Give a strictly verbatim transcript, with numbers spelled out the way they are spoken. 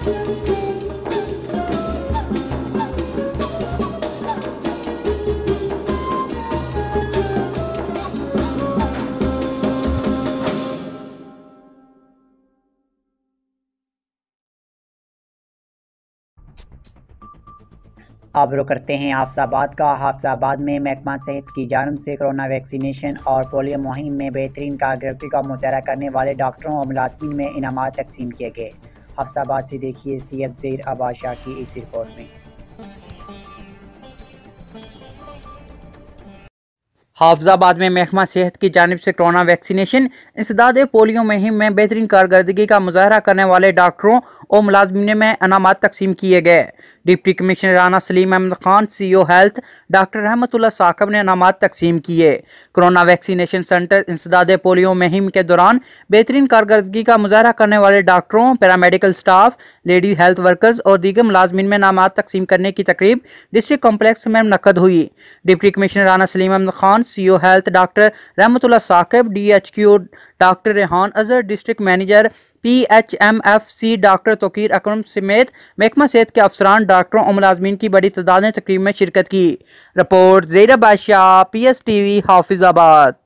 अब रुक करते हैं हाफिजाबाद का। हाफिजाबाद में महकमा सेहत की जानिब से कोरोना वैक्सीनेशन और पोलियो मुहिम में बेहतरीन कारकर्दगी का मुजाहरा करने वाले डॉक्टरों और मुलाजमीन में इनामात तकसीम किए गए। हाफिजाबाद से देखिए सैयद ज़हीर अब्बास शाह की इस रिपोर्ट में। हाफिजाबाद में महकमा सेहत की जानिब से कोरोना वैक्सीनेशन इंसदाद पोलियो मुहिम में बेहतरीन कारकर्दगी का मुजाहरा करने वाले डॉक्टरों और मुलाजमीन में इनामात तकसीम किए गए। Deputy commissioner Rana Salim Ahmed Khan, C O health doctor Rahmatullah Saqib ने इनामात तकसीम किए। कोरोना वैक्सीनेशन सेंटर इंसदाद पोलियो मुहिम के दौरान बेहतरीन कारकर्दगी का मुजाहरा करने वाले डॉक्टरों, paramedical staff, lady health workers और दीगर मुलाजमीन में इनामात तकसीम करने की तकरीब डिस्ट्रिक्ट कॉम्प्लेक्स में मुनक्कद हुई। Deputy commissioner Rana Salim Ahmed Khan, C O health doctor Rahmatullah Saqib, D H Q doctor Rehan Azhar, district manager P H M F C doctor Tauqeer Akram समेत महकमा सेहत के अफसरान, डॉक्टरों और मुलाजमीन की बड़ी तादाद ने तकरीब में शिरकत की। Report Zaheer Abbas Shah, P S T V, Hafizabad.